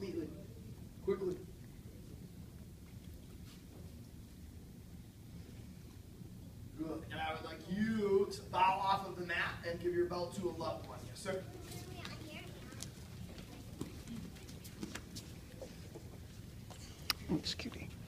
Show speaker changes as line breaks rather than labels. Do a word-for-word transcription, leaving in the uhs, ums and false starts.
neatly, quickly. Good. And I would like you to bow off of the mat and give your belt to a loved one. Yes, sir.
Thanks, cutie.